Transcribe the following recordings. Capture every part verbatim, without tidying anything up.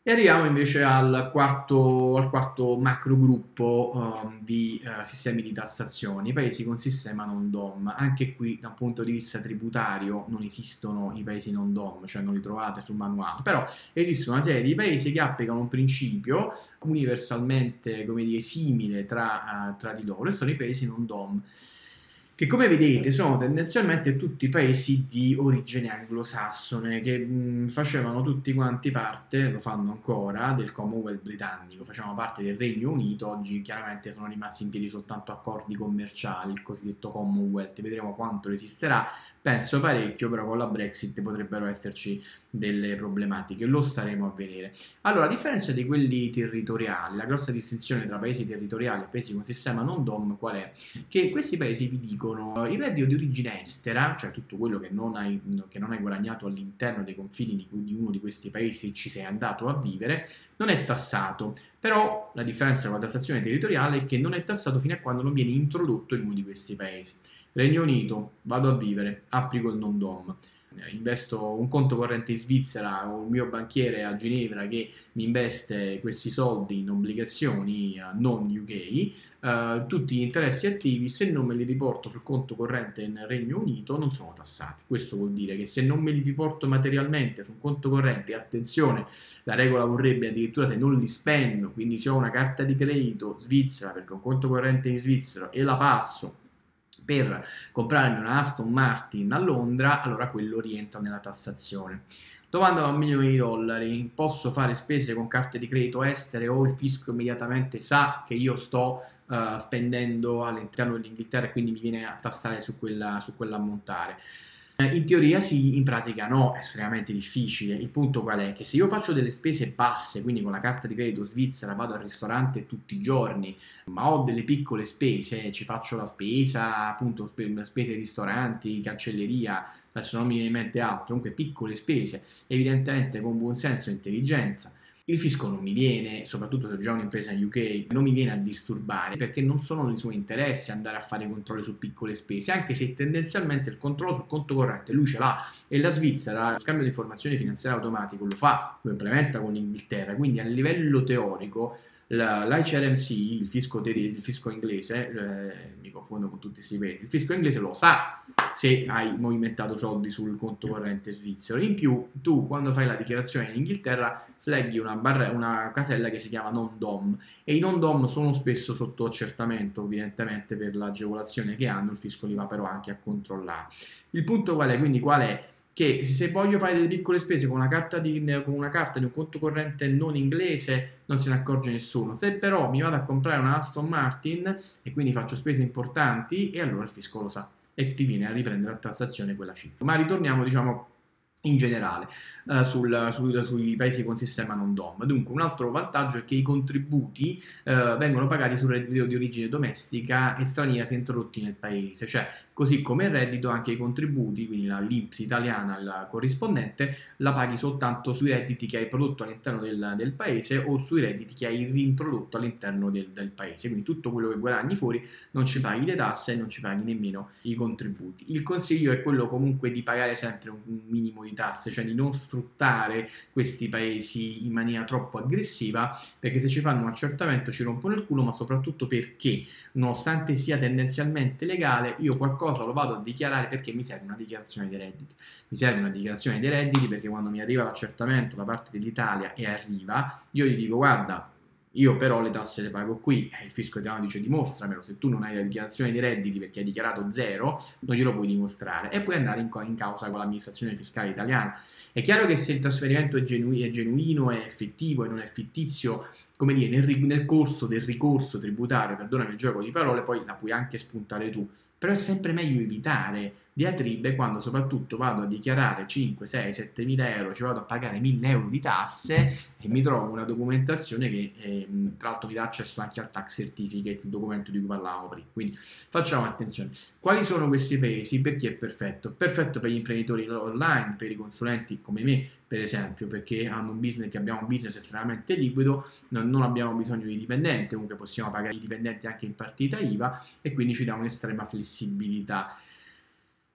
E arriviamo invece al quarto, al quarto macro gruppo um, di uh, sistemi di tassazione, i paesi con sistema non D O M. Anche qui, da un punto di vista tributario, non esistono i paesi non D O M, cioè non li trovate sul manuale, però esistono una serie di paesi che applicano un principio universalmente, come dire, simile tra, uh, tra di loro, e sono i paesi non D O M, che come vedete sono tendenzialmente tutti paesi di origine anglosassone che mh, facevano tutti quanti parte, lo fanno ancora, del Commonwealth britannico, facevano parte del Regno Unito. Oggi chiaramente sono rimasti in piedi soltanto accordi commerciali, il cosiddetto Commonwealth, vedremo quanto resisterà, penso parecchio, però con la Brexit potrebbero esserci delle problematiche, lo staremo a vedere. Allora, a differenza di quelli territoriali, la grossa distinzione tra paesi territoriali e paesi con sistema non D O M qual è? Che questi paesi vi dicono il reddito di origine estera, cioè tutto quello che non hai, che non hai guadagnato all'interno dei confini di, di uno di questi paesi, ci sei andato a vivere, non è tassato. Però la differenza con la tassazione territoriale è che non è tassato fino a quando non viene introdotto in uno di questi paesi. Regno Unito, vado a vivere, applico il non D O M. Investo un conto corrente in Svizzera, ho un mio banchiere a Ginevra che mi investe questi soldi in obbligazioni uh, non U K, uh, tutti gli interessi attivi, se non me li riporto sul conto corrente in Regno Unito, non sono tassati. Questo vuol dire che se non me li riporto materialmente sul conto corrente, attenzione, la regola vorrebbe addirittura se non li spendo, quindi se ho una carta di credito svizzera perché ho un conto corrente in Svizzera e la passo per comprarmi una Aston Martin a Londra, allora quello rientra nella tassazione. Domanda da un milione di dollari: posso fare spese con carte di credito estere o il fisco immediatamente sa che io sto uh, spendendo all'interno dell'Inghilterra e quindi mi viene a tassare su, quella, su quell'ammontare? In teoria sì, in pratica no, è estremamente difficile. Il punto qual è? Che se io faccio delle spese basse, quindi con la carta di credito svizzera vado al ristorante tutti i giorni, ma ho delle piccole spese, ci faccio la spesa, appunto, spese ristoranti, cancelleria, adesso non mi viene in mente altro, comunque piccole spese, evidentemente con buon senso e intelligenza. Il fisco non mi viene, soprattutto se ho già un'impresa in U K, non mi viene a disturbare perché non sono nei suoi interessi andare a fare controlli su piccole spese, anche se tendenzialmente il controllo sul conto corrente lui ce l'ha, e la Svizzera lo scambio di informazioni finanziarie automatico lo fa, lo implementa con l'Inghilterra, quindi a livello teorico l'I C R M C, il fisco, il fisco inglese, eh, mi confondo con tutti questi paesi, il fisco inglese lo sa se hai movimentato soldi sul conto corrente svizzero. In più, tu quando fai la dichiarazione in Inghilterra fleghi una, barra, una casella che si chiama non D O M, e i non D O M sono spesso sotto accertamento, evidentemente per l'agevolazione che hanno, il fisco li va però anche a controllare. Il punto qual è? Quindi qual è? Che se voglio fare delle piccole spese con una carta di, con una carta di un conto corrente non inglese non se ne accorge nessuno. Se però mi vado a comprare una Aston Martin e quindi faccio spese importanti, e allora il fisco lo sa e ti viene a riprendere a tassazione quella cifra. Ma ritorniamo, diciamo, in generale uh, sul, sul, sui paesi con sistema non D O M. Dunque, un altro vantaggio è che i contributi uh, vengono pagati sul reddito di origine domestica e straniera se introdotti nel paese, cioè così come il reddito anche i contributi, quindi l'I N P S italiana, la corrispondente, la paghi soltanto sui redditi che hai prodotto all'interno del, del paese o sui redditi che hai reintrodotto all'interno del, del paese, quindi tutto quello che guadagni fuori non ci paghi le tasse e non ci paghi nemmeno i contributi. Il consiglio è quello comunque di pagare sempre un minimo di tasse, cioè di non sfruttare questi paesi in maniera troppo aggressiva, perché se ci fanno un accertamento ci rompono il culo, ma soprattutto perché nonostante sia tendenzialmente legale io qualcosa lo vado a dichiarare perché mi serve una dichiarazione dei redditi. Mi serve una dichiarazione dei redditi perché quando mi arriva l'accertamento da parte dell'Italia, e arriva, io gli dico: guarda, io però le tasse le pago qui, e il fisco italiano dice: dimostramelo, se tu non hai la dichiarazione dei redditi perché hai dichiarato zero, non glielo puoi dimostrare, e puoi andare in, in causa con l'amministrazione fiscale italiana. È chiaro che se il trasferimento è, genu è genuino, è effettivo e non è fittizio, come dire, nel, nel corso del ricorso tributario, perdonami il gioco di parole, poi la puoi anche spuntare tu, però è sempre meglio evitare diatribe quando soprattutto vado a dichiarare cinque, sei, sette mila euro, ci vado a pagare mille euro di tasse e mi trovo una documentazione che eh, tra l'altro mi dà accesso anche al tax certificate, il documento di cui parlavamo prima. Quindi facciamo attenzione. Quali sono questi paesi? Perché è perfetto? Perfetto per gli imprenditori online, per i consulenti come me, per esempio, perché hanno un business, che abbiamo un business estremamente liquido, non, non abbiamo bisogno di dipendenti, comunque possiamo pagare i dipendenti anche in partita I V A, e quindi ci dà un'estrema flessibilità.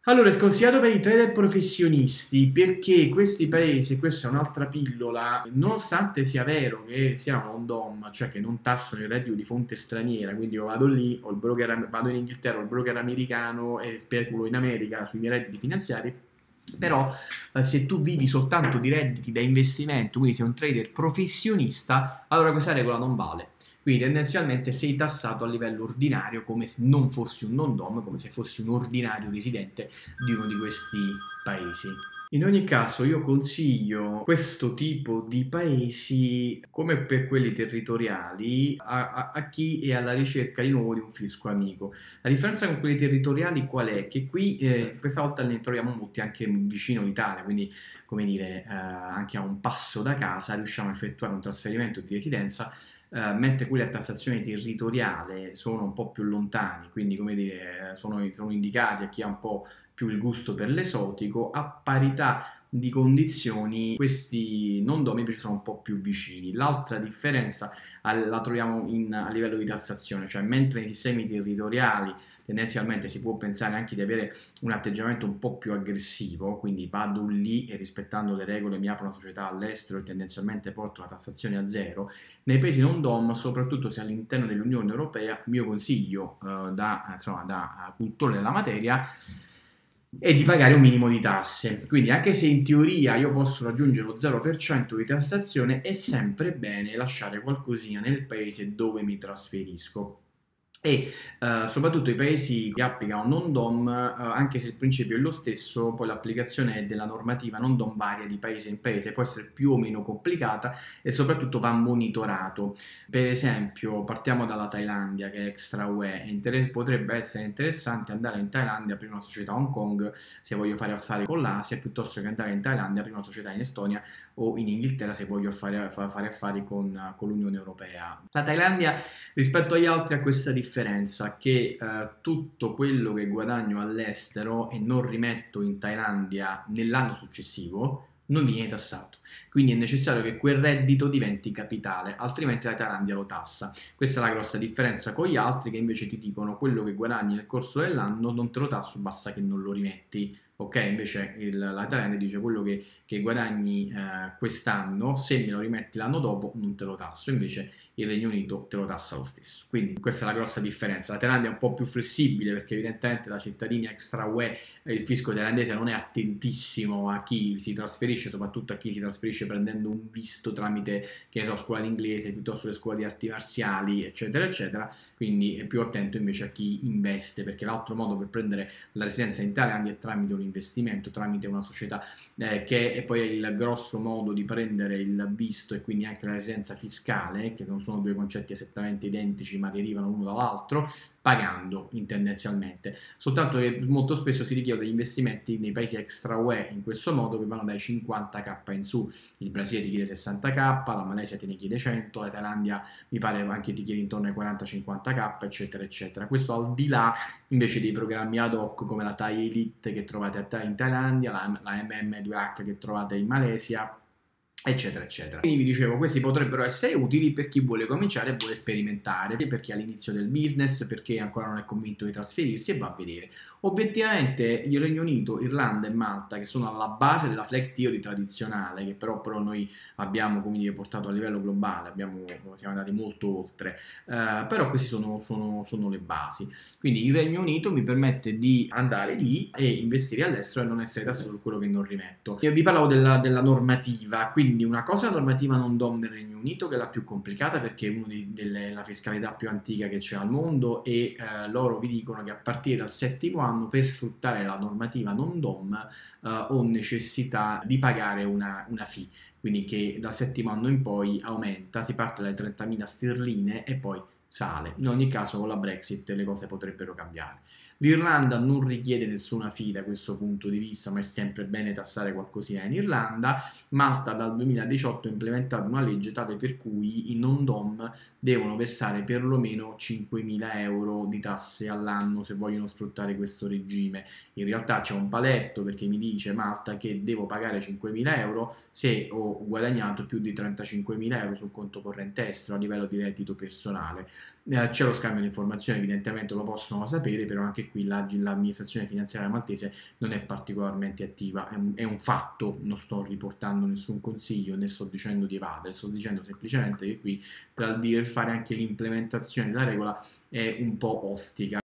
Allora, è sconsigliato per i trader professionisti perché questi paesi, questa è un'altra pillola, nonostante sia vero che siano un D O M, cioè che non tassano il reddito di fonte straniera, quindi io vado lì, ho il broker, vado in Inghilterra, ho il broker americano e speculo in America sui miei redditi finanziari, però eh, se tu vivi soltanto di redditi da investimento, quindi sei un trader professionista, allora questa regola non vale. Quindi tendenzialmente sei tassato a livello ordinario come se non fossi un non-D O M, come se fossi un ordinario residente di uno di questi paesi. In ogni caso io consiglio questo tipo di paesi, come per quelli territoriali, a, a, a chi è alla ricerca di nuovo di un fisco amico. La differenza con quelli territoriali qual è? Che qui eh, questa volta ne troviamo molti anche vicino all'Italia, quindi come dire eh, anche a un passo da casa riusciamo a effettuare un trasferimento di residenza. Uh, mentre quelli a tassazione territoriale sono un po' più lontani, quindi come dire, sono, sono indicati a chi ha un po' più il gusto per l'esotico, a parità di condizioni questi non D O M invece sono un po' più vicini. L'altra differenza la troviamo in, a livello di tassazione, cioè mentre nei sistemi territoriali tendenzialmente si può pensare anche di avere un atteggiamento un po' più aggressivo, quindi vado lì e rispettando le regole mi apro una società all'estero e tendenzialmente porto la tassazione a zero. Nei paesi non D O M, soprattutto se all'interno dell'Unione Europea, il mio consiglio eh, da, insomma, da cultore della materia è di pagare un minimo di tasse. Quindi anche se in teoria io posso raggiungere lo zero per cento di tassazione, è sempre bene lasciare qualcosina nel paese dove mi trasferisco. E uh, soprattutto i paesi che applicano non D O M, uh, anche se il principio è lo stesso, poi l'applicazione della normativa non D O M varia di paese in paese, può essere più o meno complicata e soprattutto va monitorato. Per esempio, partiamo dalla Thailandia, che è extra U E, potrebbe essere interessante andare in Thailandia, aprire una società a Hong Kong se voglio fare affari con l'Asia, piuttosto che andare in Thailandia, aprire una società in Estonia o in Inghilterra se voglio fare, fare affari con, con l'Unione Europea. La Thailandia rispetto agli altri ha questa differenza differenza che eh, tutto quello che guadagno all'estero e non rimetto in Thailandia nell'anno successivo non viene tassato, quindi è necessario che quel reddito diventi capitale, altrimenti la Thailandia lo tassa. Questa è la grossa differenza con gli altri che invece ti dicono quello che guadagni nel corso dell'anno non te lo tasso, basta che non lo rimetti. Ok, invece il, la Thailandia dice quello che, che guadagni eh, quest'anno, se me lo rimetti l'anno dopo non te lo tasso, invece il Regno Unito te lo tassa lo stesso. Quindi questa è la grossa differenza. La Thailandia è un po' più flessibile perché evidentemente da cittadini extra U E il fisco thailandese non è attentissimo a chi si trasferisce, soprattutto a chi si trasferisce prendendo un visto tramite, che ne so, scuola di inglese piuttosto che scuola di arti marziali, eccetera, eccetera. Quindi è più attento invece a chi investe, perché l'altro modo per prendere la residenza in Thailandia è tramite un investimento, tramite una società eh, che è poi il grosso modo di prendere il visto e quindi anche la residenza fiscale, che non sono due concetti esattamente identici ma derivano uno dall'altro, pagando tendenzialmente, soltanto che molto spesso si richiedono degli investimenti nei paesi extra U E in questo modo che vanno dai cinquanta K in su. Il Brasile ti chiede sessanta K, la Malesia te ne chiede cento, la Thailandia mi pare anche ti chiede intorno ai quaranta cinquanta K, eccetera eccetera. Questo al di là invece dei programmi ad hoc come la Thai Elite che trovate in Thailandia, la, la M M due H che trovate in Malesia, eccetera eccetera. Quindi vi dicevo, questi potrebbero essere utili per chi vuole cominciare e vuole sperimentare, per chi è all'inizio del business, perché ancora non è convinto di trasferirsi e va a vedere. Obiettivamente il Regno Unito, Irlanda e Malta, che sono alla base della flag theory tradizionale, che però, però noi abbiamo, come dire, portato a livello globale, abbiamo, siamo andati molto oltre, eh, però queste sono, sono, sono le basi. Quindi il Regno Unito mi permette di andare lì e investire all'estero e non essere tassato su quello che non rimetto. Io vi parlavo della, della normativa, quindi una cosa è la normativa non D O M del Regno Unito, che è la più complicata perché è una della fiscalità più antica che c'è al mondo e eh, loro vi dicono che a partire dal settimo anno per sfruttare la normativa non D O M eh, ho necessità di pagare una, una fee, quindi che dal settimo anno in poi aumenta, si parte dalle trentamila sterline e poi sale. In ogni caso con la Brexit le cose potrebbero cambiare. L'Irlanda non richiede nessuna fee da questo punto di vista, ma è sempre bene tassare qualcosina in Irlanda. Malta dal duemiladiciotto ha implementato una legge tale per cui i non D O M devono versare perlomeno cinquemila euro di tasse all'anno se vogliono sfruttare questo regime. In realtà c'è un paletto perché mi dice Malta che devo pagare cinquemila euro se ho guadagnato più di trentacinquemila euro sul conto corrente estero a livello di reddito personale. Eh, c'è lo scambio di informazioni, evidentemente lo possono sapere, però anche anche qui la- l'amministrazione finanziaria maltese non è particolarmente attiva, è un, è un fatto, non sto riportando nessun consiglio, né sto dicendo di evadere, sto dicendo semplicemente che qui tra il dire e fare anche l'implementazione della regola è un po' ostica.